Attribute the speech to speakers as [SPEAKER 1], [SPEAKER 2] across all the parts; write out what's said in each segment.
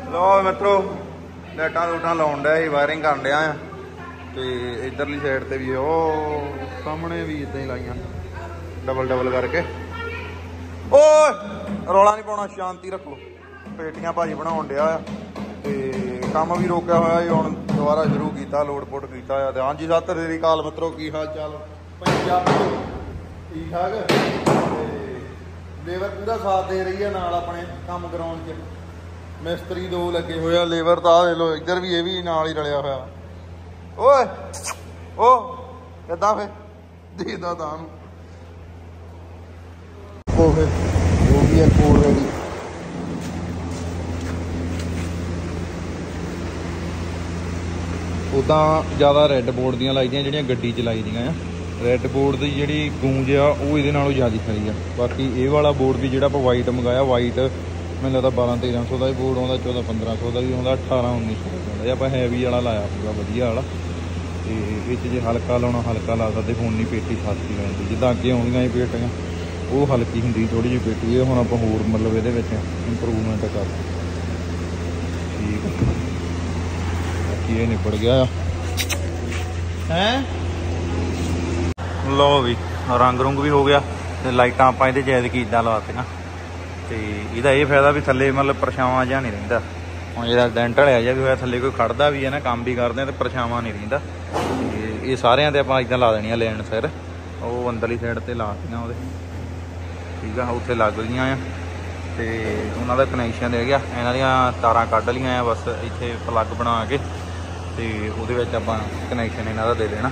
[SPEAKER 1] लो मित्रों लाइटां लूटां लाउण डया सी वायरिंग करन डया आ ते इधरली साइड ते भी सामने भी इदां ही लाइयां डबल डबल करके। ओए रौला नहीं पाउणा, शांति रखो। पेटियां भाजी बनाउण डया ते काम भी रोकिया होया जी, हुण दोबारा शुरू किया लोड पुट किया। हाँ जी सत श्री अकाल मित्रों, की हाल चाल पंजाब ठीक ठाक। लेबर पूरा साथ दे रही है नाल अपने काम कराउण च। मिस्त्री दो लगे हुए, लेबर तो आ लो इधर भी, ये भी नाल ही रलिया होया। ओए ओ किदां फिर देदा तां वो फिर वो भी है कोल रेडी। उदा ज़्यादा रैड बोर्ड दियां लाई दियां जिहड़ियां गड्डी च लाई दियां आ। रैड बोर्ड की जी गूंज आ वो ये ज़्यादा खरी है। बाकी ये वाला बोर्ड भी जो वाइट मंगाया, वाइट मैंने लगता 1200-1300 का भी बोर्ड आता, 1400-1500 का भी आता, 1800-1900 का आता। आप हैवी वाला लाया पूरा वधिया वाला। तो इस जो हल्का लाना हल्का ला सकते, फोनी पेटी खासी लगती जिदा अगे आउंदियां ही पेटियां वो हल्की होंगी थोड़ी जी पेटी। ये हुण आपां होर मतलब ये इंप्रूवमेंट कर ठीक है। बाकी ये निपट गया है। लो भी रंग रुंग भी हो गया तो लाइटां आपां इहदे च ऐतकीं लवातियां। तो इसदा ये फायदा भी थल्ले मतलब परछावां जिहा नहीं रहिंदा। हुण जिहड़ा डेंट ढलिया जिहा भी होया, थल्ले कोई खड़दा भी है ना, काम भी करदे तो परछावां नहीं रहिंदा। ये सारियां ते आपां इदां ला देनियां लेन सिर, वो अंदरली साइड ते लातियां ओहदे ठीक है। उत्थे लग गईयां आ ते उन्हां दा कनैक्शन दे गया, इन्हां दियां तारां कढ लियां आ, बस इत्थे प्लग बना के ते उहदे विच आपां कनैक्शन इन्हां दा दे देना।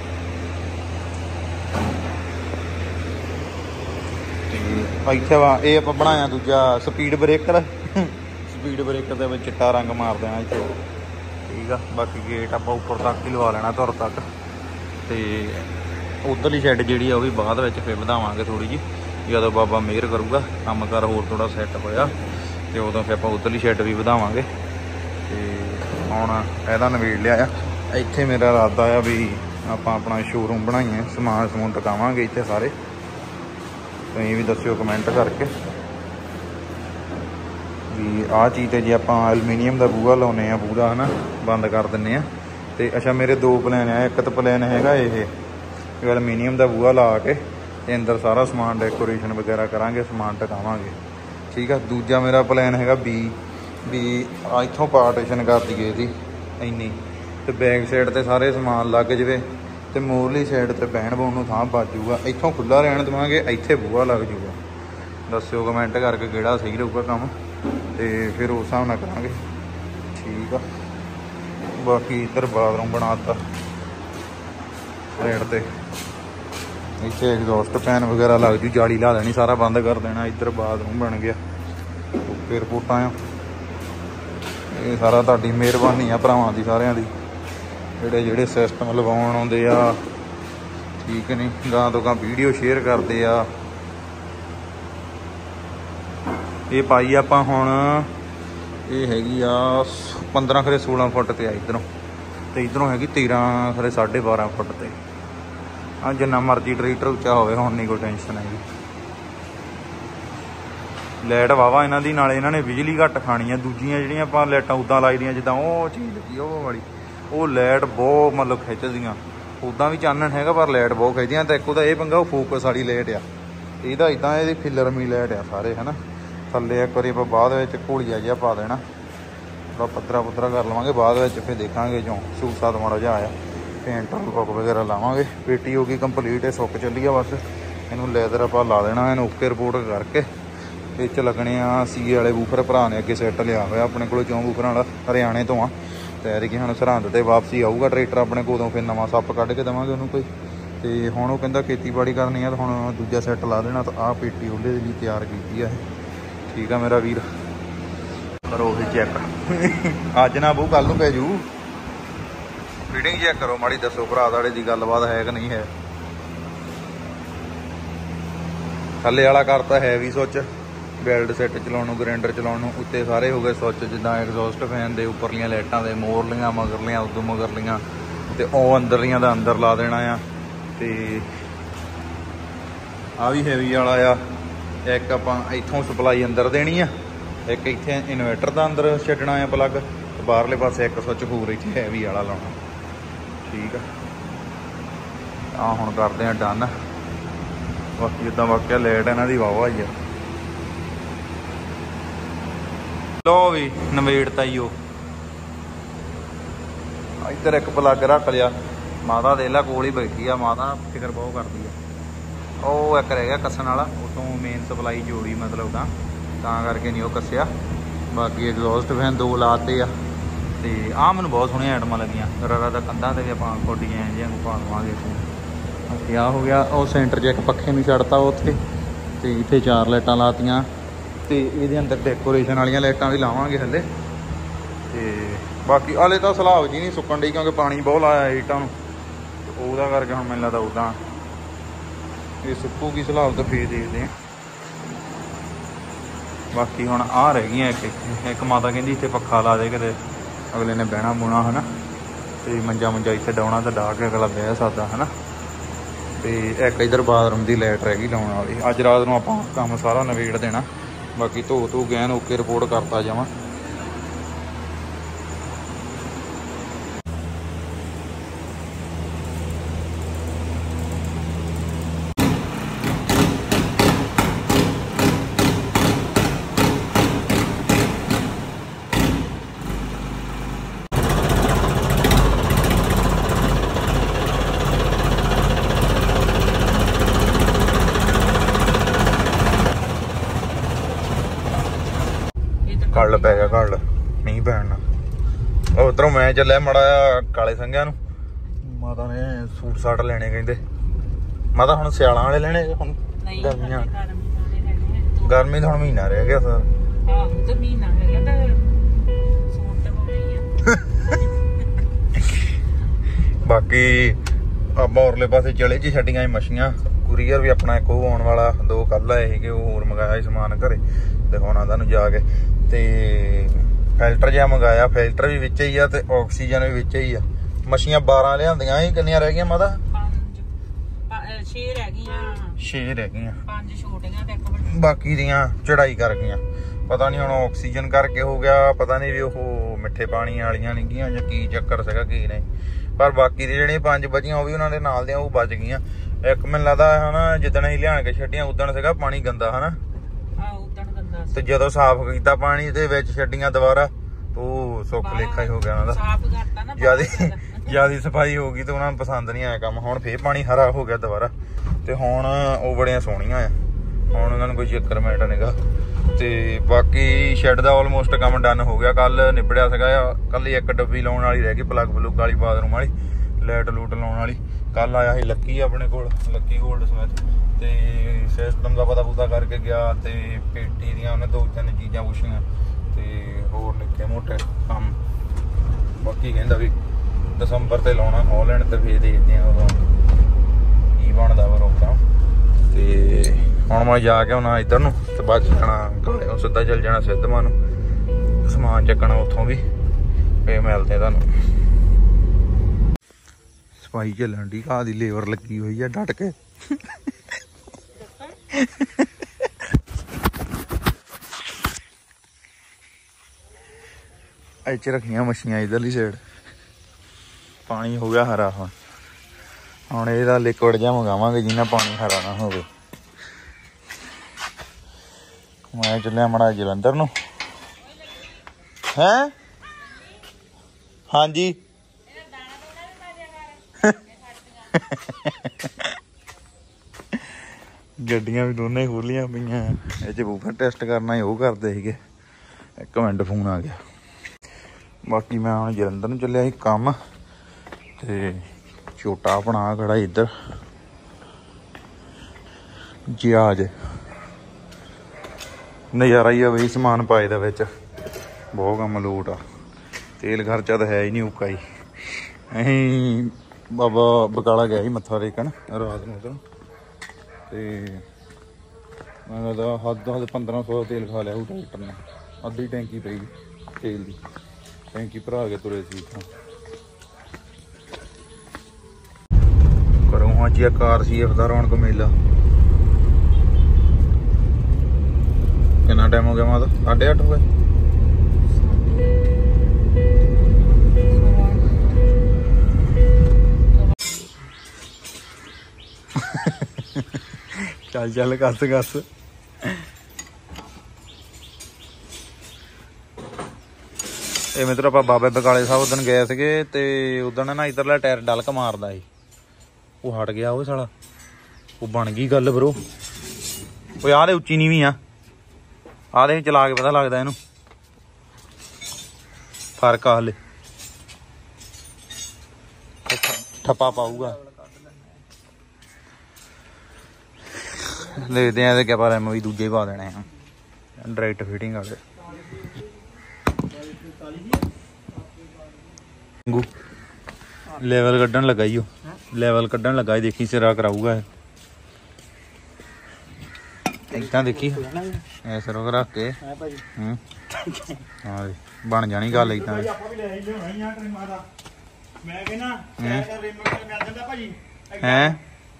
[SPEAKER 1] इत्थे ये आप बनाया दूजा स्पीड ब्रेकर स्पीड ब्रेकर के चिट्टा रंग मार देना इत्थे ठीक है। बाकी गेट आप उपर तक ही लवा लेना धुर तक। तो उधरली शैड जी भी बाद में फिर बढ़ावांगे थोड़ी जी, जो बाबा मेहर करूगा काम कर होर थोड़ा सैट होया तो उदों फिर आप उधरली शैड भी बढ़ावांगे। तो हुण इहदा नवेड़ लिया। इत्थे मेरा इरादा आ भी आपां अपना शोरूम बनाईए, समान समून टकावांगे इत्थे सारे। तो ये भी दस्यो कमेंट करके भी आ चीज़ है जी आप एलूमीनीयम का बूहा लाने पूरा है ना, बंद कर दें। तो अच्छा मेरे दो प्लैन है, एक तो प्लैन है ये एलूमीनीयम का बूहा ला के अंदर सारा समान डेकोरेशन वगैरह करांगे, समान टकावांगे ठीक है। दूजा मेरा प्लैन है भी इत्थों पार्टीशन कर दिए थी इन्नी, तो बैक साइड ते सारे समान लग जाए तो मोरली साइड ते बहन बहन थां बच जूगा। इत्थों खुला रहन देवांगे, इत्थे बूहा लग जूगा। दस्यो कमेंट करके किहड़ा सही रहूगा काम, तो फिर उस हिसाब नाल करांगे ठीक है। बाकी इधर बाथरूम बनाता साइड ते, इत्थे एग्जॉस्ट फैन वगैरह लग जू, जाली ला देनी, सारा बंद कर देना। इधर बाथरूम बन गया, ओके रिपोर्टां आ। ये सारा तुहाडी मेहरबानी आ भरावां दी सारियां दी, ਜਿਹੜੇ ਜਿਹੜੇ सिस्टम ਲਵਾਉਣ ਆਉਂਦੇ ਆ ठीक नहीं, गां तो गां वीडियो शेयर करते आ। ये पाई आपां हुण ये हैगी आ 15 खरे 16 फुट ते आ इधरों, तो इधरों हैगी 13 खरे 12.5 फुट ते। हाँ जिन्ना मर्जी ट्रैक्टर उच्चा होवे हुण नहीं कोई टेंशन हैगी। लाइट वाहवा इन्हां दी, नाले इन्हां ने बिजली घट खानी है। दूजियां जिहड़ियां आपां लाइटां उदां लाई दियां जिद्दां वो चीज़ लगी वो वाली, वो लाइट बहुत मतलब खिच्चदियां। उदा भी चानन है पर लाइट बहुत खिच्चदियां। तो एक उहदा ये पंगा फोकस वाली लाइट आ, इहदा इदां इहदी फिलरमी लाइट आ सारे है ना। थल्ले एक बारी बाद घोलिया जिहा पा देना, थोड़ा पद्धरा पुद्धरा कर लवांगे, बाद फिर देखांगे जो सूट सात माड़ा जिहा आया पेंट लॉक वगैरह लावांगे। पेटी हो गई कंप्लीट है, सुक चली है बस। इनू लैदर आपां ला देना, इनू ओके रिपोर्ट करके इच लगने आ सीए वाले बूफर भरा ने अगे सैट लिया होया अपने को 4 बूफर वाला, हरियाणे तो आ। तैयारी कि हम सरहंद ते वापसी आऊगा ट्रैक्टर अपने को, फिर नवा सप कढ़ के देवांगे उन्होंने कोई। तो हुण वो कहंदा खेतीबाड़ी करनी है, तो हुण दूजा सैट ला देना। तो आ पेटी ਉਹਦੇ लिए तैयार की है ठीक है मेरा वीर। करो ही चैक अज ना बहू कल नूं पै जू, फिटिंग चैक करो माड़ी, दसो भरा दाड़े की गलबात है कि नहीं है। थल्ले वाला करता है भी सुच, बैल्ट सैट चलाउण, ग्राइंडर चलाउण, उत्ते सारे हो गए सुच जिद्दां एग्जॉस्ट फैन दे उपरलियां लाइटां दे, मोरलियां मगरलियां उदों मगरलियां, ते ओह अंदरलियां दा अंदर ला देना आ। ते आ भी हैवी वाला आ। एक आपां इत्थों सप्लाई अंदर देनी आ, ਇੱਕ ਇੱਥੇ ਇਨਵਰਟਰ ਦਾ ਅੰਦਰ ਛੱਡਣਾ ਆ ਪਲੱਗ, ਤੇ ਬਾਹਰਲੇ ਪਾਸੇ ਇੱਕ ਸੁੱਚ ਹੋਰ ਇੱਥੇ ਹੈਵੀ ਵਾਲਾ ਲਾਉਣਾ। ਠੀਕ ਆ ਹੁਣ ਕਰਦੇ ਆ ਡਨ। ਬਾਕੀ ਜਿੱਦਾਂ ਵਾਕਿਆ ਲੇਟ ਇਹਨਾਂ ਦੀ ਵਾਵਾ ਹੀ ਆ। ਲੋ ਵੀ ਨਵੇੜਤਾ ਹੀ ਉਹ। ਇੱਧਰ ਇੱਕ ਪਲੱਗ ਰੱਖ ਲਿਆ। ਮਾਤਾ ਦੇ ਲਾ ਕੋਲ ਹੀ ਬੈਠੀ ਆ, ਮਾਤਾ ਫਿਕਰ ਬਹੁਤ ਕਰਦੀ ਆ। ਉਹ ਇੱਕ ਰਹਿ ਗਿਆ ਕੱਸਣ ਵਾਲਾ, ਉਤੋਂ ਮੇਨ ਸਪਲਾਈ ਜੋੜੀ ਮਤਲਬ ਤਾਂ ਕਰਕੇ ਨਹੀਂ ਉਹ ਕੱਸਿਆ। ਬਾਕੀ ਐਗਜ਼ੌਸਟ ਫੈਨ 2 ਲਾਤੇ ਆ। ਤੇ ਆਹ ਮੈਨੂੰ ਬਹੁਤ ਸੋਹਣੀਆਂ ਆਈਟਮਾਂ ਲੱਗੀਆਂ। ਰਰਾ ਦਾ ਕੰਧਾਂ ਤੇ ਵੀ ਆਪਾਂ ਕੋਡੀਆਂ ਜਿਹੀਆਂ ਪਾ ਲਵਾਂਗੇ। ਬਾਕੀ ਆਹ ਹੋ ਗਿਆ। ਉਹ ਸੈਂਟਰ 'ਚ ਇੱਕ ਪੱਖੇ ਨੂੰ ਛੱਡਤਾ ਉੱਥੇ, ਤੇ ਇੱਥੇ 4 ਲਾਈਟਾਂ ਲਾਤੀਆਂ। ਤੇ ਇਹਦੇ ਅੰਦਰ ਡੈਕੋਰੇਸ਼ਨ ਵਾਲੀਆਂ ਲਾਈਟਾਂ ਵੀ ਲਾਵਾਂਗੇ ਹਲੇ। ਤੇ ਬਾਕੀ ਹਾਲੇ ਤਾਂ ਸਲਾਬ ਜੀ ਨਹੀਂ ਸੁੱਕਣ ਡਈ, ਕਿਉਂਕਿ ਪਾਣੀ ਬਹੁਤ ਲਾਇਆ ਇੱਟਾਂ ਨੂੰ, ਉਹਦਾ ਕਰਕੇ ਹੁਣ ਮੈਨੂੰ ਲੱਗਦਾ ਉੱਦਾਂ ਇਹ ਸੁੱਕੂਗੀ ਸਲਾਬ ਤਾਂ ਫੇਰ ਦੇਖਦੇ ਆ। ਬਾਕੀ ਹੁਣ ਆਹ ਰਹਿ ਗਈਆਂ ਇੱਕ ਮਾਤਾ ਕਹਿੰਦੀ ਇੱਥੇ ਪੱਖਾ ਲਾ ਦੇ, ਕਿਤੇ ਅਗਲੇ ਨੇ ਬਹਿਣਾ ਬੁਣਾ ਹੈ ਨਾ, ਤੇ ਮੰਜਾ ਇੱਥੇ ਡਾਉਣਾ ਤਾਂ ਡਾਹ ਕੇ ਅਗਲਾ ਬਹਿ ਸਕਦਾ ਹੈ ਨਾ। ਤੇ ਇੱਕ ਇੱਧਰ ਬਾਥਰੂਮ ਦੀ ਲਾਈਟ ਰਹਿ ਗਈ ਲਾਉਣ ਵਾਲੀ। ਅੱਜ ਰਾਤ ਨੂੰ ਆਪਾਂ ਕੰਮ ਸਾਰਾ ਨਵੇੜ ਦੇਣਾ। ਬਾਕੀ ਧੋ ਗੈਨ ਓਕੇ ਰਿਪੋਰਟ ਕਰਤਾ ਜਾਵਾਂ। ਕੱਲ ਪੈ ਗਿਆ, ਕੱਲ ਮੀਂਹ ਪੈਣਾ। ਉਧਰੋਂ ਮੈਂ ਚੱਲਿਆ ਮਾੜਾ ਜਿਹਾ ਕਾਲੇ ਸੰਘਿਆਂ ਨੂੰ। ਮਾਤਾ ਨੇ ਸੂਟ ਸਾਟ ਲੈਣੇ ਕਹਿੰਦੇ। ਮਾਤਾ ਹੁਣ ਸਿਆਲਾਂ ਵਾਲੇ ਲੈਣੇ, ਹੁਣ ਗਰਮੀਆਂ ਗਰਮੀ ਤਾਂ ਹੁਣ ਮਹੀਨਾ ਰਹਿ ਗਿਆ ਸਰ। ਬਾਕੀ ਆਪਾਂ ਉਰਲੇ ਪਾਸੇ ਚਲੇ ਜੀ ਛੱਡੀਆਂ ਮੱਛੀਆਂ। ਕੁਰੀਅਰ ਵੀ ਆਪਣਾ ਇੱਕ ਉਹ ਆਉਣ ਵਾਲਾ, 2 ਕੱਲ ਆਏ ਸੀਗੇ, ਉਹ ਹੋਰ ਮੰਗਾਇਆ ਸੀ ਸਮਾਨ ਘਰੇ, ਦਿਖਾਉਣਾ ਤੁਹਾਨੂੰ ਜਾ ਕੇ। ਤੇ ਫਿਲਟਰ ਜਿਹਾ ਮੰਗਾਇਆ, ਫਿਲਟਰ ਵੀ ਵਿੱਚ ਹੀ ਆ ਤੇ ਆਕਸੀਜਨ ਵੀ ਵਿੱਚ ਹੀ ਆ। ਮੱਛੀਆਂ 12 ਲਿਆਂਦੀਆਂ ਸੀ। ਕਿੰਨੀਆਂ ਰਹਿ ਗਈਆਂ ਮਾਤਾ?
[SPEAKER 2] 6 ਰਹਿ ਗਈਆਂ।
[SPEAKER 1] 6 ਰਹਿ ਗਈਆਂ,
[SPEAKER 2] 5 ਛੋਟੀਆਂ ਤੇ 1 ਵੱਡੀ।
[SPEAKER 1] ਬਾਕੀ ਦੀਆਂ ਚੜਾਈ ਕਰ ਗਈਆਂ। ਪਤਾ ਨਹੀਂ ਹੁਣ ਆਕਸੀਜਨ ਕਰਕੇ ਹੋ ਗਿਆ, ਪਤਾ ਨਹੀਂ ਵੀ ਉਹ ਮਿੱਠੇ ਪਾਣੀ ਵਾਲੀਆਂ ਨਹੀਂ ਗਈਆਂ ਜਾਂ ਕੀ ਚੱਕਰ ਸੀਗਾ ਕੀ ਨਹੀਂ। ਪਰ ਬਾਕੀ ਦੀ ਜਿਹੜੀਆਂ 5 ਬਚੀਆਂ ਉਹ ਵੀ ਉਹਨਾਂ ਦੇ ਨਾਲ ਦੀਆਂ ਉਹ ਬਚ ਗਈਆਂ। ਇੱਕ ਮੈਨੂੰ ਲੱਗਦਾ ਹਨਾ ਜਿੱਦਣ ਅਸੀਂ ਲਿਆਣ ਕੇ ਛੱਡੀਆਂ ਉਦਣ ਸੀਗਾ ਪਾਣੀ ਗੰਦਾ ਹਨਾ। ਤੇ ਜਦੋਂ ਸਾਫ਼ ਕੀਤਾ ਪਾਣੀ ਦੇ ਵਿੱਚ ਛੱਡੀਆਂ ਦੁਬਾਰਾ, ਉਹ ਸੁੱਖ ਲੇਖਾ ਹੀ ਹੋ ਗਿਆ ਉਹਨਾਂ ਦਾ। ਜਿਆਦੀ ਸਫਾਈ ਹੋ ਗਈ ਤੇ ਉਹਨਾਂ ਨੂੰ ਪਸੰਦ ਨਹੀਂ ਆਇਆ ਕੰਮ। ਹੁਣ ਫੇਰ ਪਾਣੀ ਹਰਾ ਹੋ ਗਿਆ ਦੁਬਾਰਾ, ਤੇ ਹੁਣ ਉਹ ਬੜੀਆਂ ਸੋਹਣੀਆਂ ਆ। ਹੁਣ ਉਹਨਾਂ ਨੂੰ ਕੋਈ ਚੱਕਰ ਮੈਟ ਨੀਗਾ। ਤੇ ਬਾਕੀ ਸ਼ੈੱਡ ਦਾ ਆਲਮੋਸਟ ਕੰਮ ਡਨ ਹੋ ਗਿਆ। ਕੱਲ ਨਿਬੜਿਆ ਸੀਗਾ, ਕੱਲ ਹੀ ਇੱਕ ਡੱਬੀ ਲਾਉਣ ਵਾਲੀ ਰਹਿ ਗਈ, ਪਲੱਗ ਪਲੁੱਗ ਵਾਲੀ, ਬਾਥਰੂਮ ਵਾਲੀ, ਲਾਈਟ ਲੂਟ ਲਾਉਣ ਵਾਲੀ। ਕੱਲ ਆਇਆ ਸੀ ਲੱਕੀ ਆਪਣੇ ਕੋਲ, ਲੱਕੀ ਗੋਲਡ ਸਮਿਥ, ਤੇ ਸਿਸਟਮ ਦਾ ਪਤਾ ਕਰਕੇ ਗਿਆ। ਤੇ ਪੇਟੀ ਦੀਆਂ ਉਹਨੇ 2-3 ਚੀਜ਼ਾਂ ਪੁੱਛੀਆਂ, ਤੇ ਹੋਰ ਨਿੱਕੇ ਮੋਟੇ ਕੰਮ। ਬਾਕੀ ਕਹਿੰਦਾ ਵੀ ਦਸੰਬਰ ਤੇ ਲਾਉਣਾ ਹਾਲੈਂਡ, ਤੇ ਫੇਰ ਦੇਖਦੇ ਆ ਉਦੋਂ ਕੀ ਬਣਦਾ ਪ੍ਰੋਗਰਾਮ। ਤੇ ਹੁਣ ਮੈਂ ਜਾ ਕੇ ਆਉਣਾ ਇੱਧਰ ਨੂੰ, ਤੇ ਬਾਅਦ ਜਾਣਾ ਕਾਲੇ ਸਿੱਧਾ ਚੱਲ ਜਾਣਾ ਸਿੱਧਵਾਂ ਨੂੰ, ਸਮਾਨ ਚੱਕਣਾ ਉੱਥੋਂ ਵੀ। ਫੇਰ ਮਿਲਦੇ ਤੁਹਾਨੂੰ। ਸਫਾਈ ਚੱਲਣ ਦੀ, ਘਾਹ ਦੀ ਲੇਬਰ ਲੱਗੀ ਹੋਈ ਆ ਡਟ ਕੇ। ਇੱਥੇ ਰੱਖੀਆਂ ਮੱਛੀਆਂ ਇਧਰਲੀ ਸਾਈਡ। ਪਾਣੀ ਹੋ ਗਿਆ ਹਰਾ। ਹੁਣ ਇਹਦਾ ਲਿਕਵਿਡ ਜਿਹਾ ਮੰਗਾਵਾਂਗੇ ਜਿਹਨਾਂ ਪਾਣੀ ਹਰਾ ਨਾ ਹੋਵੇ। ਮੈਂ ਚੱਲਿਆ ਮਾੜਾ ਜਲੰਧਰ ਨੂੰ। ਹੈਂ? ਹਾਂਜੀ ਗੱਡੀਆਂ ਵੀ ਦੋਨੇ ਖੋਲੀਆਂ ਪਈਆਂ। ਇਹ 'ਚ ਬੂਫਰ ਟੈਸਟ ਕਰਨਾ ਸੀ, ਉਹ ਕਰਦੇ ਸੀਗੇ। 1 ਮਿੰਟ ਫੋਨ ਆ ਗਿਆ। ਬਾਕੀ ਮੈਂ ਹੁਣ ਜਲੰਧਰ ਨੂੰ ਚੱਲਿਆ ਸੀ ਕੰਮ। ਤੇ ਛੋਟਾ ਆਪਣਾ ਖੜਾ ਇੱਧਰ ਜਹਾਜ਼। ਨਜ਼ਾਰਾ ਹੀ ਆ ਬਈ ਸਮਾਨ ਪਾਏ ਦਾ ਵਿੱਚ, ਬਹੁਤ ਕੰਮ ਲੋਟ ਆ। ਤੇਲ ਖਰਚਾ ਤਾਂ ਹੈ ਹੀ ਨਹੀਂ ਉਕਾ ਹੀ। ਅਸੀਂ ਬਾਬਾ ਬਕਾਲਾ ਗਿਆ ਸੀ ਮੱਥਾ ਟੇਕਣ ਰਾਤ ਨੂੰ ਉੱਧਰ, ਤੇ ਮੈਂ ਲੱਗਦਾ ਹੱਦ 1500 ਦਾ ਤੇਲ ਖਾ ਲਿਆ ਉਹ ਟਰੈਕਟਰ ਨੇ। ਅੱਧੀ ਟੈਂਕੀ ਪਈ ਤੇਲ ਦੀ, ਟੈਂਕੀ ਭਰਾ ਕੇ ਤੁਰੇ ਸੀ ਇੱਥੋਂ। ਘਰੋਂ ਅੱਜ ਕਾਰ ਸੀ ਦਾ ਰੌਣਕ ਮੇਲਾ। ਕਿੰਨਾ ਟਾਈਮ ਹੋ ਗਿਆ ਮਾਤਾ? 8:30 ਹੋ ਗਏ। ਚੱਲ ਚੱਲ ਕੱਸ ਕੱਸ। ਇਹ ਮਿੱਤਰ ਆਪਾਂ ਬਾਬੇ ਬਕਾਲੇ ਸਾਹਿਬ ਉਦਣ ਗਏ ਸੀਗੇ ਤੇ ਉਦਣ ਨਾ ਇੱਧਰਲਾ ਟਾਇਰ ਡਲਕ ਮਾਰਦਾ ਸੀ, ਉਹ ਹਟ ਗਿਆ ਉਹ ਸਾਲਾ। ਉਹ ਬਣ ਗਈ ਗੱਲ ਬਰੋ। ਉਹ ਆਹ ਦੇ ਉੱਚੀ ਨੀਵੀਂ ਆ, ਆਹ ਦੇ ਚਲਾ ਕੇ ਪਤਾ ਲੱਗਦਾ ਇਹਨੂੰ ਫਰਕ ਆ। ਹਲੇ ਠੱਪਾ ਪਾਊਗਾ, ਦੇਖਦੇ ਆ ਇਹਦੇ ਕਿਆ ਪਰ ਐਮ ਵੀ ਦੂਜੇ ਪਾ ਦੇਣੇ ਆ ਡਾਇਰੈਕਟ ਫਿਟਿੰਗ ਵਾਲੇ। ਲੈਵਲ ਕੱਢਣ ਲੱਗਾ ਈ, ਉਹ ਲੈਵਲ ਕੱਢਣ ਲੱਗਾ ਈ। ਦੇਖੀ ਸਿਰਾ ਕਰਾਊਗਾ ਇਹ ਏਦਾਂ, ਦੇਖੀ ਐ ਸਿਰੋਂ ਰੱਖ ਕੇ। ਹਾਂ ਬਣ ਜਾਣੀ ਗੱਲ ਏਦਾਂ। ਹੈਂ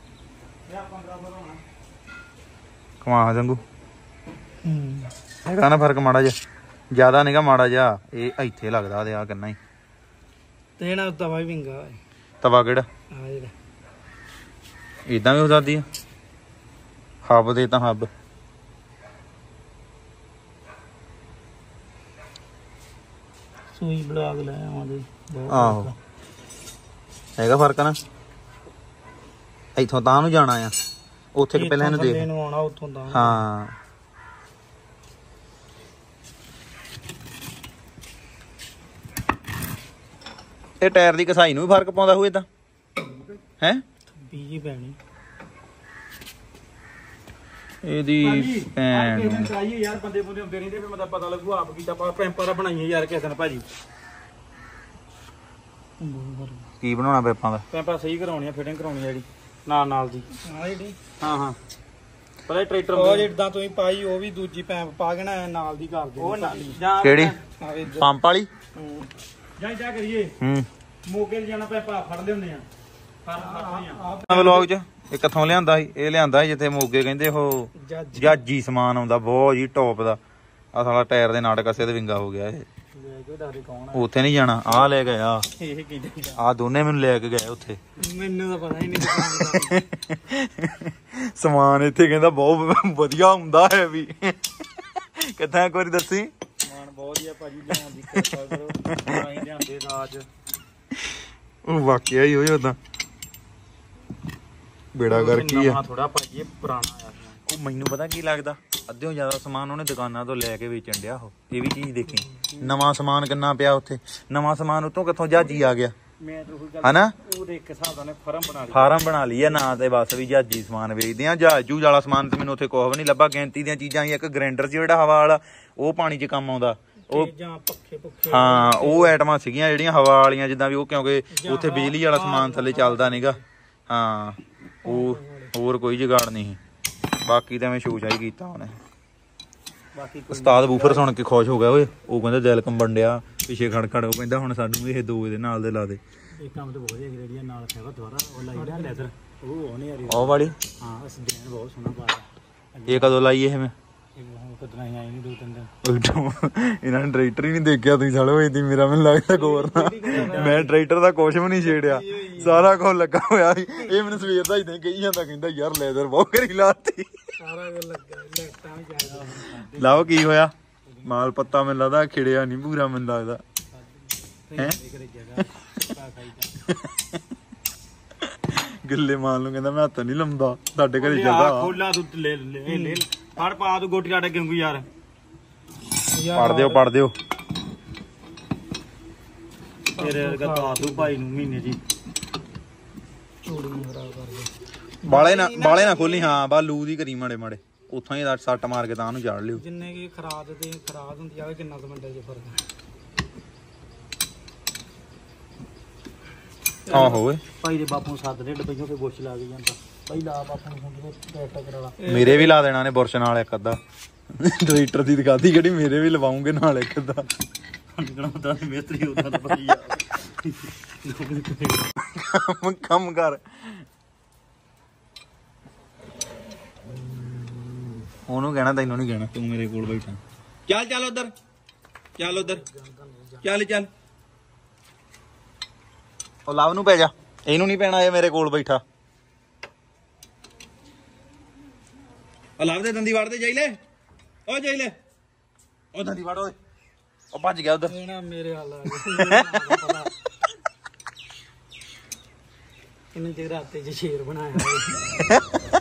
[SPEAKER 1] ਕਮਾ ਜੰਗੂ ਹੈਗਾ ਨਾ ਫਰਕ ਮਾੜਾ ਜਿਹਾ, ਜ਼ਿਆਦਾ ਨੀਗਾ ਮਾੜਾ ਜਿਹਾ। ਇਹ ਇੱਥੇ ਲੱਗਦਾ ਤੇ ਆ ਕਿੰਨਾ ਹੀ
[SPEAKER 3] ਤੇ ਨਾ ਤਵਾ ਵੀ ਵਿੰਗਾ।
[SPEAKER 1] ਤਵਾ ਕਿਹੜਾ? ਏਦਾਂ ਵੀ ਹੋ ਸਕਦੀ ਆ। ਹੱਬ ਦੇ ਤਾਂ ਹੱਬ
[SPEAKER 3] ਸੂਈ ਬਲਾਗ ਲੈ ਆਵਾਂਗੇ।
[SPEAKER 1] ਆਹੋ ਹੈਗਾ ਫਰਕ ਨਾ। ਇੱਥੋਂ ਤਾਂ ਨੂੰ ਜਾਣਾ ਆ, ਉੱਥੇ ਕਿ ਪਹਿਲਾਂ ਇਹਨੂੰ ਦੇਖ
[SPEAKER 3] ਆਉਣਾ ਉੱਥੋਂ ਤਾਂ।
[SPEAKER 1] ਹਾਂ ਇਹ ਟਾਇਰ ਦੀ ਕਸਾਈ ਨੂੰ ਵੀ ਫਰਕ ਪਾਉਂਦਾ ਹੋਏ ਤਾਂ ਹੈ
[SPEAKER 3] ਬੀਜੀ ਪੈਣੀ
[SPEAKER 1] ਇਹਦੀ ਭੈਣ ਨੂੰ।
[SPEAKER 3] ਕਰਾਈਏ ਯਾਰ, ਬੰਦੇ ਬੰਦੇ ਹੁੰਦੇ ਨਹੀਂ ਤੇ ਫਿਰ ਮੈਨੂੰ ਪਤਾ ਲੱਗੂ ਆਪ ਕੀਤਾ। ਪੈਂਪਾਂ ਦਾ ਬਣਾਈਏ ਯਾਰ ਕਿਸੇ ਦਿਨ ਭਾਜੀ।
[SPEAKER 1] ਕੀ ਬਣਾਉਣਾ ਪੈਪਾਂ ਦਾ?
[SPEAKER 3] ਪੈਂਪਾਂ ਸਹੀ ਕਰਾਉਣੀ ਆ, ਫਿਟਿੰਗ ਕਰਾਉਣੀ ਆ ਜਿਹੜੀ ਨਾਲ ਦੀ। ਹਾਂ ਹਾਂ ਪਹਿਲੇ ਟਰੈਕਟਰ ਉਹ ਜਿੱਦਾਂ ਤੁਸੀਂ ਪਾਈ ਉਹ ਵੀ ਦੂਜੀ ਪੈਂਪ ਪਾ ਕੇ ਨਾ ਨਾਲ ਦੀ ਕਰ ਦਿਓ।
[SPEAKER 1] ਕਿਹੜੀ ਪੰਪ ਵਾਲੀ?
[SPEAKER 3] ਜਾਂ ਜਾ ਕਰੀਏ ਮੋਗੇ ਜਾਣਾ ਪੈਪਾ ਫੜ ਲਿਆਉਂਦੇ ਆ।
[SPEAKER 1] ਵਲੌਗ ਚ ਇਹ ਕਿੱਥੋਂ ਲਿਆਂਦਾ ਸੀ? ਇਹ ਲਿਆਂਦਾ ਸੀ ਜਿੱਥੇ ਮੋਗੇ ਕਹਿੰਦੇ ਉਹ ਜਾਜੀ ਸਮਾਨ ਆਉਂਦਾ ਬਹੁਤ ਜੀ ਟੌਪ ਦਾ। ਆ ਸਾਲਾ ਟਾਇਰ ਦੇ ਨਾਟਕ ਕਸੇ ਤੇ ਵਿੰਗਾ ਹੋ ਗਿਆ ਇਹ। ਉੱਥੇ ਨਹੀਂ ਜਾਣਾ, ਆਹ ਲੈ ਕੇ ਆ। ਆਹ ਦੋਨੇ ਮੈਨੂੰ ਲੈ ਕੇ ਗਏ ਉੱਥੇ।
[SPEAKER 3] ਮੈਨੂੰ ਤਾਂ ਪਤਾ ਹੀ ਨਹੀਂ
[SPEAKER 1] ਸਮਾਨ ਇੱਥੇ ਕਹਿੰਦਾ ਬਹੁਤ ਵਧੀਆ ਹੁੰਦਾ ਹੈ ਵੀ। ਕਿੱਦਾਂ ਇੱਕ ਵਾਰੀ ਦੱਸੀ?
[SPEAKER 3] ਸਮਾਨ ਬਹੁਤ ਵਧੀਆ ਭਾਜੀ, ਲਿਆਉਣ ਦੀ ਕਿਰਪਾ ਕਰੋ। ਅਸੀਂ ਲਿਆਂਦੇ ਰਾਜ
[SPEAKER 1] ਉਹ ਵਾਕਿਆ ਹੀ ਹੋਇਆ ਉਦਾਂ ਬੇੜਾ ਕਰ ਕੀ ਆ
[SPEAKER 3] ਥੋੜਾ ਭਾਜੀ ਪੁਰਾਣਾ ਆ।
[SPEAKER 1] ਉਹ ਮੈਨੂੰ ਪਤਾ ਕੀ ਲੱਗਦਾ, ਅੱਧਿਓਂ ਜ਼ਿਆਦਾ ਸਮਾਨ ਉਹਨੇ ਦੁਕਾਨਾਂ ਤੋਂ ਲੈ ਕੇ ਵੇਚਣ ਡਿਆ। ਉਹ ਇਹ ਵੀ ਚੀਜ਼ ਦੇਖੀ, ਨਵਾਂ ਸਮਾਨ ਕਿੰਨਾ ਪਿਆ ਉੱਥੇ। ਨਵਾਂ ਸਮਾਨ ਉਤੋਂ ਕਿੱਥੋਂ ਜਹਾਜੀ ਆ ਗਿਆ ਹਨਾ।
[SPEAKER 3] ਉਹਦੇ ਇੱਕ ਹਿਸਾਬ ਦਾ
[SPEAKER 1] ਫਾਰਮ ਬਣਾ ਲਈ ਆ ਨਾ, ਤੇ ਬਸ ਵੀ ਜਹਾਜੀ ਸਮਾਨ ਵੇਚਦੇ ਆ। ਜਹਾਜ ਜੂਜ ਵਾਲਾ ਸਮਾਨ ਤੇ ਮੈਨੂੰ ਉੱਥੇ ਕੁਛ ਵੀ ਨਹੀਂ ਲੱਭਾ। ਗਿਣਤੀ ਦੀਆਂ ਚੀਜ਼ਾਂ ਹੀ, ਇੱਕ ਗ੍ਰੈਂਡਰ ਜਿਹੜਾ ਹਵਾ ਵਾਲਾ ਉਹ ਪਾਣੀ 'ਚ ਕੰਮ ਆਉਂਦਾ। ਉਹ ਹਾਂ ਉਹ ਆਈਟਮਾਂ ਸੀਗੀਆਂ ਜਿਹੜੀਆਂ ਹਵਾ ਵਾਲੀਆਂ, ਜਿੱਦਾਂ ਵੀ ਉਹ, ਕਿਉਂਕਿ ਉੱਥੇ ਬਿਜਲੀ ਵਾਲਾ ਸਮਾਨ ਥੱਲੇ ਚੱਲਦਾ ਨੀਗਾ। ਹਾਂ ਉਹ ਹੋਰ ਕੋਈ ਜੁਗਾੜ ਨਹੀਂ। ਬਾਕੀ ਤਾਂ ਮੈਂ ਸ਼ੋਸ਼ਾ ਹੀ ਕੀਤਾ ਉਹਨੇ। ਉਸਤਾਦ ਬੂਫਰ ਸੁਣ ਕੇ ਖੁਸ਼ ਹੋ ਗਿਆ ਓਏ। ਉਹ ਕਹਿੰਦਾ ਦਿਲ ਕੰਬਣ ਡਿਆ ਪਿੱਛੇ ਖੜ ਖੜ। ਉਹ ਕਹਿੰਦਾ ਹੁਣ ਸਾਨੂੰ ਇਹ ਦੋ ਇਹਦੇ ਨਾਲ ਦੇ ਲਾ ਦੇ।
[SPEAKER 3] ਇਹ ਕੰਮ ਤਾਂ ਬਹੁਤ ਵਧੀਆ ਨਾਲ ਹੈਗਾ ਦੁਬਾਰਾ ਉਹ ਲਾਈਦਾ ਲੈਦਰ ਉਹ ਨਹੀਂ ਆ ਰਹੀ
[SPEAKER 1] ਉਹ ਵਾਲੀ।
[SPEAKER 3] ਹਾਂ ਅਸੀਂ ਡਿਜ਼ਾਈਨ ਬਹੁਤ ਸੋਹਣਾ ਪਾਇਆ।
[SPEAKER 1] ਇਹ ਕਦੋਂ ਲਾਈ ਇਹ? ਮੈਂ
[SPEAKER 3] ਕਦੋਂ ਆਈ ਨਹੀਂ 2-3 ਦਿਨ।
[SPEAKER 1] ਇਹਨਾਂ ਨੇ ਟਰੈਕਟਰ ਹੀ ਨਹੀਂ ਦੇਖਿਆ। ਤੁਸੀਂ ਸਾਲੋ ਇਹਦੀ ਮੇਰਾ ਮੈਨੂੰ ਲੱਗਦਾ ਗੌਰ ਨਾ। ਮੈਂ ਟਰੈਕਟਰ ਦਾ ਕੁਛ ਵੀ ਨਹੀਂ ਛੇੜਿਆ, ਸਾਰਾ ਕੁਝ ਲੱਗਾ ਹੋਇਆ ਸੀ। ਇਹ ਮੈਨੂੰ ਸਵੇਰ ਦਾ ਇਦਾਂ ਕਹੀ ਜਾਂਦਾ, ਕਹਿੰਦਾ ਯਾਰ ਲੈਦਰ ਬਹੁਤ ਘਰੀ ਲਾਤੀ।
[SPEAKER 3] ਸਾਰਾ ਕੁਝ ਲੱਗਾ, ਲੈਟਾਂ ਵੀ ਚਾਹੀਦਾ।
[SPEAKER 1] ਲਾਓ ਕੀ ਹੋਇਆ? ਮਾਲ ਪੱਤਾ ਮੈਨੂੰ ਲੱਗਦਾ ਖਿੜਿਆ ਨਹੀਂ ਪੂਰਾ, ਮੈਨੂੰ ਲੱਗਦਾ ਹੈ। ਗਿੱਲੇ ਮਾਲ ਨੂੰ ਕਹਿੰਦਾ ਮੈਂ ਹੱਥ ਨਹੀਂ ਲਾਉਂਦਾ, ਸਾਡੇ ਘਰੇ ਜਗ੍ਹਾ
[SPEAKER 3] ਖੋਲਾ ਤੂੰ ਲੈ ਲੈ ਫੜ ਪਾ ਤੂੰ ਗੋਟੀ ਆਟਾ ਕਿਉਂ ਯਾਰ।
[SPEAKER 1] ਪੜ ਦਿਓ
[SPEAKER 3] ਤੇਰੇ ਵਰਗਾ ਤਾਂ ਤੂੰ ਭਾਈ ਨੂੰ ਮਹੀਨੇ ਜੀ ਚੂੜੀ ਖਰਾਬ ਕਰ ਦੇ।
[SPEAKER 1] ਬਾਲੇ ਨਾ ਖੋਲੀ। ਹਾਂ ਬਾ ਲੂ ਦੀ ਕਰੀ ਮਾੜੇ ਮਾੜੇ, ਉੱਥੋਂ ਹੀ ਸੱਟ ਮਾਰ ਕੇ ਤਾਂ ਉਹਨੂੰ ਝਾੜ ਲਿਓ।
[SPEAKER 3] ਜਿੰਨੇ ਕੀ ਖਰਾਦ ਤੇ ਖਰਾਦ ਹੁੰਦੀ ਆ, ਕਿੰਨਾ ਕੁ ਮਿੰਟਾਂ 'ਚ ਫਰਕ।
[SPEAKER 1] ਆਹੋ ਓਏ
[SPEAKER 3] ਭਾਈ ਦੇ ਬਾਪੂ ਨੂੰ ਸੱਦ ਦੇ ਡੱਬੇ ਤੇ ਬੁਰਸ਼ ਲਾ ਕੇ ਜਾਂਦਾ। ਭਾਈ ਲਾ ਬਾਪੂ ਨੂੰ ਫੋਨ ਤੇ ਕਰਾ ਲਾ।
[SPEAKER 1] ਮੇਰੇ ਵੀ ਲਾ ਦੇਣਾ ਨੇ ਬੁਰਸ਼ ਨਾਲ ਇੱਕ ਅੱਧਾ। ਟਰੈਕਟਰ ਦੀ ਦਿਖਾਤੀ ਕਿਹੜੀ, ਮੇਰੇ ਵੀ ਲਵਾਉਂਗੇ ਨਾਲ ਇੱਕ ਅੱਧਾ।
[SPEAKER 3] ਮਿਸਤਰੀ ਉਦਾਂ ਤਾਂ ਵਧੀਆ
[SPEAKER 1] ਕੰਮ ਕਰ। ਉਹਨੂੰ ਕਹਿਣਾ ਤੈਨੂੰ ਨਹੀਂ ਕਹਿਣਾ ਤੂੰ ਮੇਰੇ ਕੋਲ ਬੈਠਾ ਚੱਲ ਚੱਲ ਉਧਰ ਚੱਲ ਉਧਰ ਚੱਲ ਚੱਲ ਉਹ ਲਵ ਨੂੰ ਪੈ ਜਾ ਇਹਨੂੰ ਨਹੀਂ ਪੈਣਾ ਇਹ ਮੇਰੇ ਕੋਲ ਬੈਠਾ ਉਹ ਲਵ ਦੇ ਦੰਦੀ ਵੜਦੇ ਜਾਈ ਲੈ ਉਹ ਜਾਈ ਲੈ ਉਹ ਦੰਦੀ ਵੜ ਓਏ ਉਹ ਭੱਜ ਗਿਆ ਉਧਰ
[SPEAKER 3] ਮੇਰੇ ਹਾਲ ਆ ਗਿਆ ਕਿੰਨੇ ਚਿਰ ਰਾਤੇ ਚ ਸ਼ੇਰ ਬਣਾਇਆ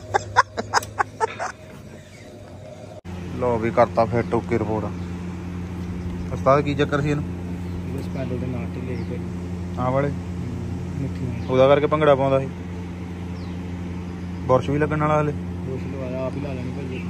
[SPEAKER 1] ਲੋ ਵੀ ਕਰਤਾ ਫਿਰ ਟੋਕੇ ਰਿਪੋਰਟ ਉਸਤਾਦ ਕੀ ਚੱਕਰ ਸੀ ਇਹਨੂੰ
[SPEAKER 3] ਬਸ ਪੈਡਲ ਦੇ ਨਾਲ ਢਿੱਲੇ ਪਏ
[SPEAKER 1] ਆਹ ਵਾਲੇ
[SPEAKER 3] ਮਿੱਠੀ
[SPEAKER 1] ਉਹਦਾ ਕਰਕੇ ਭੰਗੜਾ ਪਾਉਂਦਾ ਸੀ ਬੁਰਸ਼ ਵੀ ਲੱਗਣ ਵਾਲਾ ਹਲੇ
[SPEAKER 3] ਬੁਸ਼ ਲਵਾਇਆ ਆਪ ਹੀ ਲਾ ਲੈਣੀ ਭਾਜੀ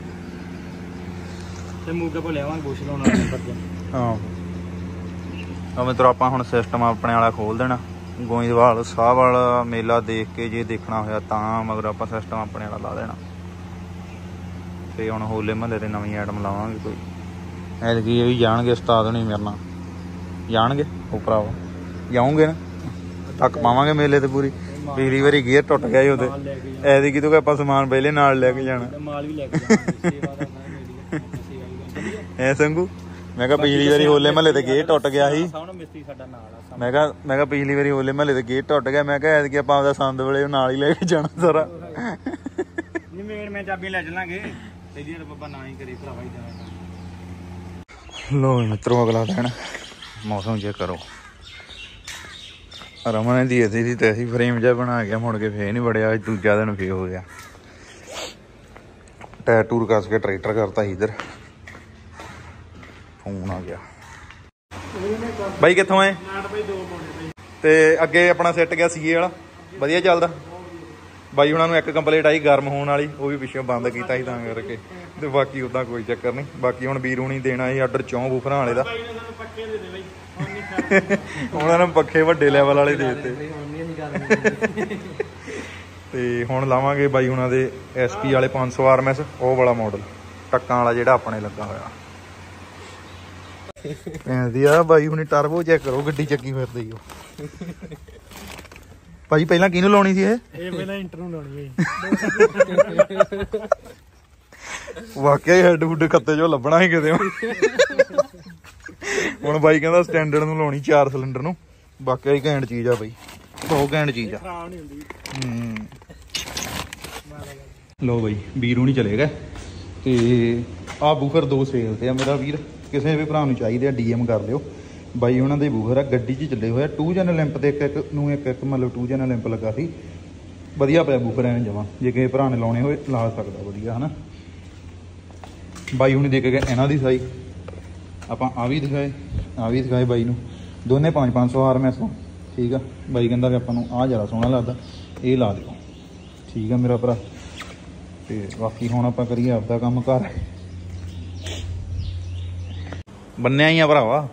[SPEAKER 3] ਤੇ ਮੂਕੇ ਕੋ ਲਿਆਵਾਂਗੇ ਬੁਸ਼ ਲਾਉਣ ਵਾਲਾ ਨੰਬਰ ਤੇ
[SPEAKER 1] ਹਾਂ ਆ ਮਿੱਤਰੋ ਆਪਾਂ ਹੁਣ ਸਿਸਟਮ ਆਪਣੇ ਵਾਲਾ ਖੋਲ ਦੇਣਾ ਗੋਇੰਦਵਾਲ ਸਾਹ ਵਾਲਾ ਮੇਲਾ ਦੇਖ ਕੇ ਜੇ ਦੇਖਣਾ ਹੋਇਆ ਤਾਂ ਮਗਰ ਆਪਾਂ ਸਿਸਟਮ ਆਪਣੇ ਵਾਲਾ ਲਾ ਦੇਣਾ ਤੇ ਹੁਣ ਹੋਲੇ ਮਹੱਲੇ ਦੇ ਨਵੀਂ ਆਈਟਮ ਲਾਵਾਂਗੇ ਕੋਈ ਐਤਕੀ ਇਹ ਵੀ ਜਾਣਗੇ ਉਸਤਾਦ ਨਹੀਂ ਮੇਰੇ ਨਾਲ ਜਾਣਗੇ ਉਹ ਭਰਾਵਾ ਜਾਉਂਗੇ ਨਾ ਤੱਕ ਪਾਵਾਂਗੇ ਮੇਲੇ ਤੇ ਪੂਰੀ ਪਿਛਲੀ ਵਾਰੀ ਗੇਅਰ ਟੁੱਟ ਗਿਆ ਸੀ ਉਹਦੇ ਐਤਕੀ ਤੋਂ ਆਪਾਂ ਸਮਾਨ ਪਹਿਲੇ ਨਾਲ ਲੈ ਕੇ ਜਾਣਾ
[SPEAKER 3] ਮਾਲ ਵੀ ਲੈ ਕੇ ਜਾਵਾਂਗੇ ਸੇਵਾ ਦਾ
[SPEAKER 1] ਐ ਸੰਗੂ ਮੈਂ ਕਿਹਾ ਪਿਛਲੀ ਵਾਰੀ ਹੋਲੇ ਮਹੱਲੇ ਤੇ ਗੇਅਰ ਟੁੱਟ ਗਿਆ ਸੀ
[SPEAKER 3] ਮਿਸਤਰੀ ਸਾਡਾ ਨਾਲ ਆ
[SPEAKER 1] ਮੈਂ ਕਿਹਾ ਪਿਛਲੀ ਵਾਰੀ ਹੋਲੇ ਮਹੱਲੇ ਤੇ ਗੇਟ ਟੁੱਟ ਗਿਆ ਮੈਂ ਕਿਹਾ ਐਤਕੀ ਆਪਾਂ ਆਪਦਾ ਸੰਦ ਵੇਲੇ ਨਾਲ ਹੀ ਲੈ ਕੇ ਜਾਣਾ ਸਾਰਾ
[SPEAKER 3] ਨਹੀਂ ਮੇਨ ਮੈਂ ਚਾਬੀ ਲੈ ਚੱਲਾਂਗੇ ਤੇ ਜੀ ਬਾਬਾ ਨਾ ਹੀ ਕਰੀ ਭਰਾਵਾ ਹੀ ਜਾਣਾ
[SPEAKER 1] ਲੋ ਮਿੱਤਰੋ ਅਗਲਾ ਦਿਨ ਮੌਸਮ ਚੈੱਕ ਕਰੋ ਰਮਨ ਦੀ ਐਸੀ ਦੀ ਤੈਸੀ ਫਰੇਮ ਜਿਹਾ ਬਣਾ ਗਿਆ ਮੁੜ ਕੇ ਫੇਰ ਨਹੀਂ ਵੜਿਆ ਅੱਜ ਦੂਜਾ ਦਿਨ ਫੇਰ ਹੋ ਗਿਆ ਟਾਇਰ ਟੂਰ ਕੱਸ ਕੇ ਟਰੈਕਟਰ ਕਰਤਾ ਇਧਰ ਫੋਨ ਆ ਗਿਆ ਬਾਈ ਕਿੱਥੋਂ ਆਏ ਤੇ ਅੱਗੇ ਆਪਣਾ ਸੈੱਟ ਗਿਆ ਸੀਏ ਵਾਲਾ ਵਧੀਆ ਚੱਲਦਾ ਬਾਈ ਉਹਨਾਂ ਨੂੰ ਇੱਕ ਕੰਪਲੇਂਟ ਆਈ ਗਰਮ ਹੋਣ ਵਾਲੀ ਉਹ ਵੀ ਪਿੱਛੋਂ ਬੰਦ ਕੀਤਾ ਸੀ ਤਾਂ ਕਰਕੇ ਤੇ ਬਾਕੀ ਉਦਾਂ ਕੋਈ ਚੱਕਰ ਨਹੀਂ ਬਾਕੀ ਹੁਣ ਵੀਰ ਹੁਣੀ ਦੇਣਾ ਸੀ ਆਰਡਰ 4 ਬੂਫਰਾਂ ਵਾਲੇ ਦਾ ਉਹਨਾਂ ਨੂੰ ਪੱਖੇ ਵੱਡੇ ਲੈਵਲ ਵਾਲੇ ਦੇ ਦਿੱਤੇ ਤੇ ਹੁਣ ਲਾਵਾਂਗੇ ਬਾਈ ਉਹਨਾਂ ਦੇ SP ਵਾਲੇ 500 RMS ਉਹ ਵਾਲਾ ਮਾਡਲ ਟੱਕਾਂ ਵਾਲਾ ਜਿਹੜਾ ਆਪਣੇ ਲੱਗਾ ਹੋਇਆ ਪੈਂਦੀ ਆ ਬਾਈ ਹੁਣੀ ਟਰਬੋ ਚੈੱਕ ਕਰੋ ਗੱਡੀ ਚੱਕੀ ਫਿਰਦੀ ਉਹ ਭਾਜੀ ਪਹਿਲਾਂ ਕਿਹਨੂੰ ਲਾਉਣੀ ਸੀ ਇਹ
[SPEAKER 3] ਪਹਿਲਾਂ ਇੰਟਰ ਨੂੰ ਲਾਉਣੀ ਹੈ
[SPEAKER 1] ਵਾਕਿਆ ਹੀ ਹੈਡ ਹੁੱਡ ਖੱਤੇ ਚੋਂ ਲੱਭਣਾ ਸੀ ਕਿਤੇ ਹੁਣ ਬਾਈ ਕਹਿੰਦਾ ਸਟੈਂਡਰਡ ਨੂੰ ਲਾਉਣੀ 4 ਸਿਲੰਡਰ ਨੂੰ ਵਾਕਿਆ ਹੀ ਘੈਂਟ ਚੀਜ਼ ਆ ਬਾਈ ਬਹੁਤ ਘੈਂਟ ਚੀਜ਼ ਆ ਲੋ ਬਾਈ ਵੀਰ ਹੁਣੀ ਚਲੇ ਗਏ ਤੇ ਆਹ ਬੂਫਰ 2 ਸੇਲ ਤੇ ਆ ਮੇਰਾ ਵੀਰ ਕਿਸੇ ਵੀ ਭਰਾ ਨੂੰ ਚਾਹੀਦੇ ਆ DM ਕਰ ਲਿਓ ਬਾਈ ਉਹਨਾਂ ਦੇ ਬੂਫਰ ਆ ਗੱਡੀ 'ਚ ਚੱਲੇ ਹੋਇਆ 2 ਚੈਨਲ ਲੈਂਪ ਤੇ ਇੱਕ ਮਤਲਬ 2 ਚੈਨਲ ਲੈਂਪ ਲੱਗਾ ਸੀ ਵਧੀਆ ਪਿਆ ਬੂਫਰ ਐਨ ਜਮਾਂ ਜੇ ਕਿਸੇ ਭਰਾ ਨੇ ਲਾਉਣੇ ਹੋਏ ਲਾ ਸਕਦਾ ਵਧੀਆ ਹਨਾ ਬਾਈ ਹੁਣੀ ਦੇ ਕੇ ਗਏ ਇਹਨਾਂ ਦੀ ਸਾਈ ਆਪਾਂ ਆ ਵੀ ਦਿਖਾਏ ਬਾਈ ਨੂੰ ਦੋਨੇ 500 RMS ਠੀਕ ਆ ਬਾਈ ਕਹਿੰਦਾ ਕਿ ਆਪਾਂ ਨੂੰ ਆਹ ਜ਼ਿਆਦਾ ਸੋਹਣਾ ਲੱਗਦਾ ਇਹ ਲਾ ਦਿਓ ਠੀਕ ਆ ਮੇਰਾ ਭਰਾ ਤੇ ਬਾਕੀ ਹੁਣ ਆਪਾਂ ਕਰੀਏ ਆਪਦਾ ਕੰਮ ਘਰ ਬੰਨਿਆ ਹੀ ਆ ਭਰਾਵਾ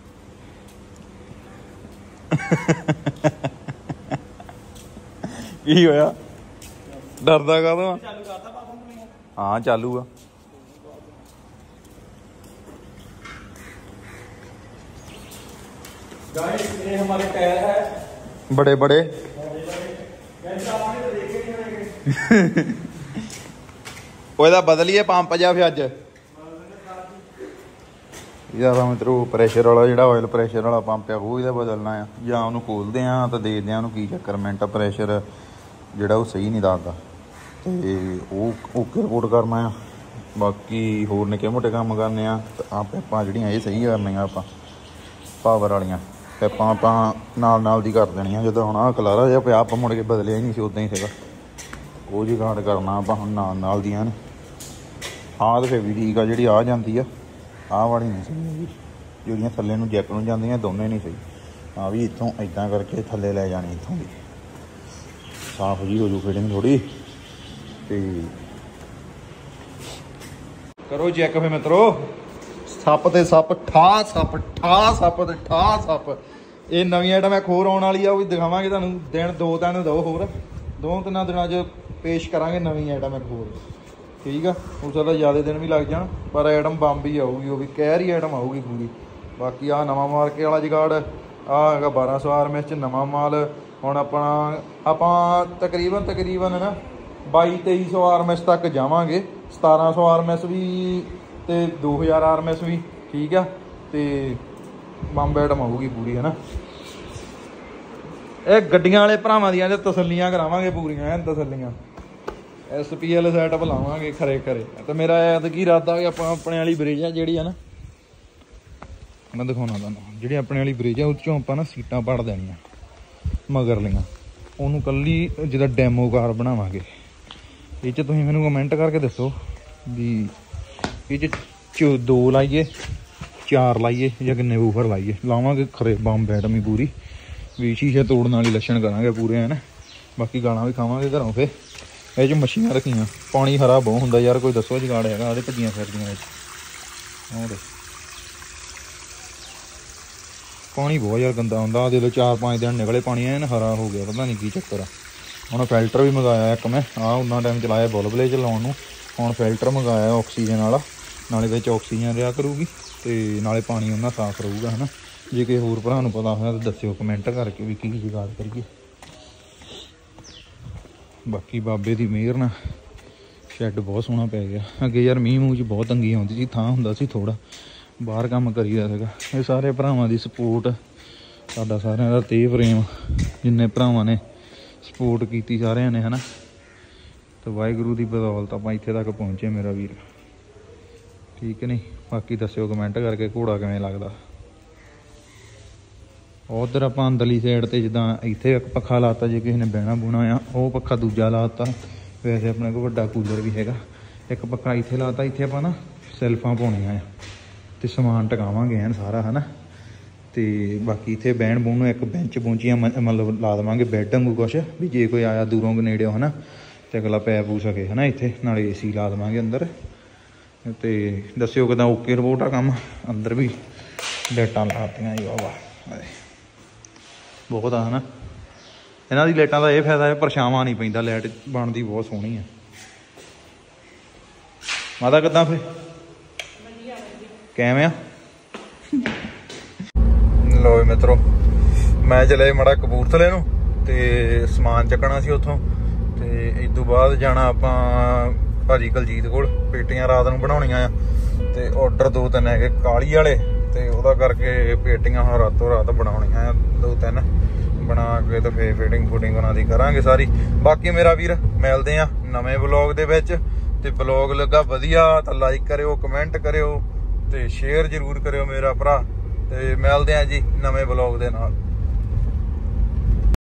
[SPEAKER 1] ਕੀ ਹੋਇਆ ਡਰਦਾ ਕਾਹਦੋਂ ਹਾਂ ਚਾਲੂ ਆ
[SPEAKER 3] ये हमारे टायर है
[SPEAKER 1] बड़े बड़े ਉਹਦਾ ਬਦਲੀਏ ਪੰਪ ਜਾ ਫਿਰ ਅੱਜ ਇਹਦਾ ਮਿੱਤਰੋ ਪ੍ਰੈਸ਼ਰ ਵਾਲਾ ਜਿਹੜਾ ਆਇਲ ਪ੍ਰੈਸ਼ਰ ਵਾਲਾ ਪੰਪ ਆ ਉਹ ਇਹਦਾ ਬਦਲਣਾ ਆ ਜਾਂ ਉਹਨੂੰ ਖੋਲਦੇ ਆ ਤਾਂ ਦੇਖਦੇ ਆ ਉਹਨੂੰ ਕੀ ਚੱਕਰ ਮਿੰਟ ਪ੍ਰੈਸ਼ਰ ਜਿਹੜਾ ਉਹ ਸਹੀ ਨਹੀਂ ਦੱਸਦਾ ਤੇ ਉਹ ਓਕੇ ਰਿਪੋਰਟ ਕਰਨਾ ਆ ਬਾਕੀ ਹੋਰ ਨਿੱਕੇ ਮੋਟੇ ਕੰਮ ਕਰਨੇ ਆ ਤਾਂ ਆਪਾਂ ਜਿਹੜੀਆਂ ਇਹ ਸਹੀ ਕਰਨੀਆਂ ਆਪਾਂ ਪਾਵਰ ਵਾਲੀਆਂ ਪੈਪਾਂ ਆਪਾਂ ਨਾਲ ਦੀ ਕਰ ਦੇਣੀਆਂ ਜਦੋਂ ਹੁਣ ਆਹ ਕਲਾਰਾ ਜਿਹਾ ਪਿਆ ਆਪਾਂ ਮੁੜ ਕੇ ਬਦਲਿਆ ਹੀ ਨਹੀਂ ਸੀ ਉੱਦਾਂ ਹੀ ਸੀਗਾ ਉਹ ਜੁਗਾੜ ਕਰਨਾ ਆਪਾਂ ਹੁਣ ਨਾਲ ਦੀਆਂ ਨੇ ਆਹ ਤਾਂ ਫਿਰ ਵੀ ਠੀਕ ਆ ਜਿਹੜੀ ਆ ਜਾਂਦੀ ਆ ਆਹ ਵਾਲੀ ਨਹੀਂ ਸਹੀ ਜਿਹੜੀਆਂ ਥੱਲੇ ਨੂੰ ਜੈਕ ਨੂੰ ਜਾਂਦੀਆਂ ਦੋਨੇ ਨਹੀਂ ਸਹੀ ਆ ਵੀ ਇੱਥੋਂ ਇੱਦਾਂ ਕਰਕੇ ਥੱਲੇ ਲੈ ਜਾਣੀ ਇੱਥੋਂ ਦੀ ਸਾਫ਼ ਜੀ ਹੋ ਜੂ ਫਿਟਿੰਗ ਥੋੜੀ ਤੇ ਕਰੋ ਚੈੱਕ ਫੇ ਮਿੱਤਰੋ ਸੱਪ ਤੇ ਸੱਪ ਠਾ ਸੱਪ ਤੇ ਠਾ ਸੱਪ ਇਹ ਨਵੀਂ ਆਈਟਮ ਇੱਕ ਹੋਰ ਆਉਣ ਵਾਲੀ ਆ ਉਹ ਵੀ ਦਿਖਾਵਾਂਗੇ ਤੁਹਾਨੂੰ ਦਿਨ 2-3 ਦਿਓ ਹੋਰ 2-3 ਦਿਨਾਂ 'ਚ ਪੇਸ਼ ਕਰਾਂਗੇ ਨਵੀਂ ਆਈਟਮ ਇੱਕ ਹੋਰ ਠੀਕ ਆ ਹੋ ਸਕਦਾ ਜ਼ਿਆਦਾ ਦਿਨ ਵੀ ਲੱਗ ਜਾਣ ਪਰ ਆਈਟਮ ਬੰਬ ਹੀ ਆਊਗੀ ਉਹ ਵੀ ਕਹਿਰੀ ਆਈਟਮ ਆਊਗੀ ਪੂਰੀ ਬਾਕੀ ਆਹ ਨਵਾਂ ਮਾਰਕੇ ਵਾਲਾ ਜਗਾੜ ਆਹ ਹੈਗਾ 1200 RMS 'ਚ ਨਵਾਂ ਮਾਲ ਹੁਣ ਆਪਾਂ ਤਕਰੀਬਨ ਨਾ 2200-2300 RMS ਤੱਕ ਜਾਵਾਂਗੇ 1700 RMS ਵੀ ਤੇ 2000 RMS ਵੀ ਠੀਕ ਆ। ਤੇ ਬੰਬ ਐਟਮ ਆਊਗੀ ਪੂਰੀ ਹੈ ਨਾ। ਇਹ ਗੱਡੀਆਂ ਵਾਲੇ ਭਰਾਵਾਂ ਦੀਆਂ ਤਸੱਲੀਆਂ ਕਰਾਵਾਂਗੇ ਪੂਰੀਆਂ ਐਨ ਤਸੱਲੀਆਂ। SPL ਸੈਟਅਪ ਲਾਵਾਂਗੇ ਖਰੇ ਖਰੇ। ਤੇ ਮੇਰਾ ਐਤਕੀ ਇਰਾਦਾ ਵੀ ਆਪਾਂ ਆਪਣੇ ਵਾਲੀ ਬ੍ਰਿਜ ਆ ਜਿਹੜੀ ਆ ਨਾ, ਮੈਂ ਦਿਖਾਉਣਾ ਤੁਹਾਨੂੰ, ਜਿਹੜੀ ਆਪਣੇ ਵਾਲੀ ਬ੍ਰਿਜ ਆ ਉਹ 'ਚੋਂ ਆਪਾਂ ਨਾ ਸੀਟਾਂ ਪਾੜ ਦੇਣੀਆਂ ਮਗਰਲੀਆਂ, ਉਹਨੂੰ ਕੱਲੀ ਜਿੱਦਾਂ ਡੈਮੋ ਕਾਰ ਬਣਾਵਾਂਗੇ। ਇਹ 'ਚ ਤੁਸੀਂ ਮੈਨੂੰ ਕਮੈਂਟ ਕਰਕੇ ਦੱਸੋ ਵੀ ਇਹ 'ਚ 2 ਲਾਈਏ 4 ਲਾਈਏ ਜਾਂ ਕਿੰਨੇ ਵੂਫਰ ਲਾਈਏ। ਲਾਵਾਂਗੇ ਖਰੇ ਬੰਬ ਐਟਮ ਪੂਰੀ ਵੀ ਸ਼ੀਸ਼ੇ ਤੋੜਨ ਵਾਲੀ ਲੱਛਣ ਕਰਾਂਗੇ ਪੂਰੇ ਹੈ ਨਾ। ਬਾਕੀ ਗਾਲਾਂ ਵੀ ਖਾਵਾਂਗੇ ਘਰੋਂ। ਫਿਰ ਇਹ 'ਚ ਮੱਛੀਆਂ ਰੱਖੀਆਂ, ਪਾਣੀ ਹਰਾ ਬਹੁਤ ਹੁੰਦਾ ਯਾਰ, ਕੋਈ ਦੱਸੋ ਜੁਗਾੜ ਹੈਗਾ? ਉਹਦੇ ਭੱਜੀਆਂ ਫਿਰਦੀਆਂ ਵਿੱਚ ਹੋਰ ਪਾਣੀ ਬਹੁਤ ਯਾਰ ਗੰਦਾ ਹੁੰਦਾ। ਉਹਦੇ ਲੋ 4-5 ਦਿਨ ਨਿਕਲੇ ਪਾਣੀ ਐਨ ਹਰਾ ਹੋ ਗਿਆ, ਪਤਾ ਨਹੀਂ ਕੀ ਚੱਕਰ ਆ। ਹੁਣ ਫਿਲਟਰ ਵੀ ਮੰਗਾਇਆ ਇੱਕ ਮੈਂ, ਉਹਨਾਂ ਟਾਈਮ ਚਲਾਇਆ ਬੁਲਬੁਲੇ 'ਚ ਲਾਉਣ ਨੂੰ। ਹੁਣ ਫਿਲਟਰ ਮੰਗਾਇਆ ਆਕਸੀਜਨ ਵਾਲਾ, ਨਾਲੇ ਵਿੱਚ ਆਕਸੀਜਨ ਰਿਹਾ ਕਰੂਗੀ ਤੇ ਨਾਲੇ ਪਾਣੀ ਉਹਨਾਂ ਸਾਫ਼ ਰਹੂਗਾ ਹੈ ਨਾ। ਜੇ ਕਿਸੇ ਹੋਰ ਭਰਾ ਨੂੰ ਪਤਾ ਹੋਇਆ ਤਾਂ ਦੱਸਿਓ ਕਮੈਂਟ ਕਰਕੇ ਵੀ ਕੀ ਜੁਗਾੜ ਕਰੀਏ। ਬਾਕੀ ਬਾਬੇ ਦੀ ਮਿਹਰ ਨਾਲ ਸ਼ੈੱਡ ਬਹੁਤ ਸੋਹਣਾ ਪੈ ਗਿਆ। ਅੱਗੇ ਯਾਰ ਮੀਂਹ ਮੂੰਹ 'ਚ ਬਹੁਤ ਤੰਗੀ ਆਉਂਦੀ ਸੀ, ਥਾਂ ਹੁੰਦਾ ਸੀ ਥੋੜ੍ਹਾ, ਬਾਹਰ ਕੰਮ ਕਰੀਦਾ ਸੀਗਾ। ਇਹ ਸਾਰੇ ਭਰਾਵਾਂ ਦੀ ਸਪੋਰਟ, ਸਾਡਾ ਸਾਰਿਆਂ ਦਾ ਤੇਹ ਪ੍ਰੇਮ, ਜਿੰਨੇ ਭਰਾਵਾਂ ਨੇ ਸਪੋਰਟ ਕੀਤੀ ਸਾਰਿਆਂ ਨੇ ਹੈ ਨਾ। ਤੇ ਵਾਹਿਗੁਰੂ ਦੀ ਬਦੌਲਤ ਆਪਾਂ ਇੱਥੇ ਤੱਕ ਪਹੁੰਚੇ ਮੇਰਾ ਵੀਰ, ਠੀਕ ਨਹੀਂ? ਬਾਕੀ ਦੱਸਿਓ ਕਮੈਂਟ ਕਰਕੇ ਘੋੜਾ ਕਿਵੇਂ ਲੱਗਦਾ। ਉਧਰ ਆਪਾਂ ਅੰਦਰਲੀ ਸਾਈਡ 'ਤੇ ਜਿੱਦਾਂ ਇੱਥੇ ਇੱਕ ਪੱਖਾ ਲਾਤਾ, ਜੇ ਕਿਸੇ ਨੇ ਬਹਿਣਾ ਬੂਣਾ ਆ ਉਹ ਪੱਖਾ ਦੂਜਾ ਲਾਤਾ। ਵੈਸੇ ਆਪਣੇ ਕੋਲ ਵੱਡਾ ਕੂਲਰ ਵੀ ਹੈਗਾ। ਇੱਕ ਪੱਖਾ ਇੱਥੇ ਲਾਤਾ, ਇੱਥੇ ਆਪਾਂ ਨਾ ਸੈਲਫਾਂ ਪਾਉਣੀਆਂ ਆ ਤੇ ਸਮਾਨ ਟਿਕਾਵਾਂਗੇ ਐਨ ਸਾਰਾ ਹੈ ਨਾ। ਤੇ ਬਾਕੀ ਇੱਥੇ ਬਹਿਣ ਬੂਣ ਨੂੰ ਇੱਕ ਬੈਂਚ ਬੂੰਚੀਆਂ ਮਤਲਬ ਲਾ ਦੇਵਾਂਗੇ, ਬੈੱਡ ਵਾਂਗੂ ਕੁਛ ਵੀ ਜੇ ਕੋਈ ਆਇਆ ਦੂਰੋਂ ਨੇੜਿਓਂ ਹੈ ਨਾ ਤੇ ਅਗਲਾ ਪੈ ਪੂ ਸਕੇ ਹੈ ਨਾ। ਇੱਥੇ ਨਾਲੇ AC ਲਾ ਦੇਵਾਂਗੇ ਅੰਦਰ। ਤੇ ਦੱਸਿਓ ਕਿੱਦਾਂ ਓਕੇ ਰਿਪੋਰਟ ਆ ਕੰਮ। ਅੰਦਰ ਵੀ ਲਾਈਟਾਂ ਲਾਤੀਆਂ ਜੀ, ਵਾਹ ਵਾਹ ਬਹੁਤ ਆ ਹੈ ਨਾ। ਇਹਨਾਂ ਦੀ ਲਾਈਟਾਂ ਦਾ ਇਹ ਫਾਇਦਾ ਹੈ ਪਰਛਾਵਾਂ ਨਹੀਂ ਪੈਂਦਾ, ਲਾਈਟ ਬਣਦੀ ਬਹੁਤ ਸੋਹਣੀ ਆ। ਮਾਤਾ ਕਿੱਦਾਂ ਫਿਰ ਕਿਵੇਂ ਆ? ਲੋ ਮਿੱਤਰੋ, ਮੈਂ ਚਲੇ ਮਾੜਾ ਕਪੂਰਥਲੇ ਨੂੰ ਤੇ ਸਮਾਨ ਚੱਕਣਾ ਸੀ ਉੱਥੋਂ। ਤੇ ਇਸ ਤੋਂ ਬਾਅਦ ਜਾਣਾ ਆਪਾਂ ਭਾਜੀ ਕੁਲਜੀਤ ਕੋਲ, ਪੇਟੀਆਂ ਰਾਤ ਨੂੰ ਬਣਾਉਣੀਆਂ ਆ। ਤੇ ਔਡਰ 2-3 ਹੈਗੇ ਕਾਲੀ ਵਾਲੇ, ਤੇ ਉਹਦਾ ਕਰਕੇ ਪੇਟੀਆਂ ਹੁਣ ਰਾਤੋਂ ਰਾਤ ਬਣਾਉਣੀਆਂ ਆ 2-3 ਬਣਾ ਕੇ ਤੇ ਫਿਰ ਫਿਟਿੰਗ ਫੁਟਿੰਗ ਉਹਨਾਂ ਦੀ ਕਰਾਂਗੇ ਸਾਰੀ। ਬਾਕੀ ਮੇਰਾ ਵੀਰ ਮਿਲਦੇ ਆ ਨਵੇਂ ਵਲੌਗ ਦੇ ਵਿੱਚ। ਤੇ ਵਲੌਗ ਲੱਗਾ ਵਧੀਆ ਤਾਂ ਲਾਈਕ ਕਰਿਓ, ਕਮੈਂਟ ਕਰਿਓ ਤੇ ਸ਼ੇਅਰ ਜ਼ਰੂਰ ਕਰਿਓ ਮੇਰਾ ਭਰਾ। ਤੇ ਮਿਲਦੇ ਆ ਜੀ ਨਵੇਂ ਵਲੌਗ ਦੇ ਨਾਲ।